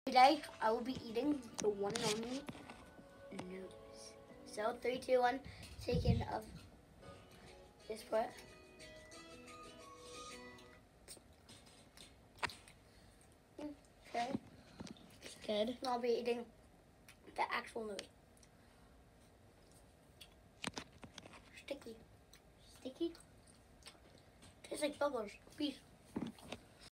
Today, I will be eating the one and only nose. So, 3, 2, 1, taking of this part. Okay. It's good. And I'll be eating the actual nose. Sticky. Sticky? Tastes like bubbles. Peace.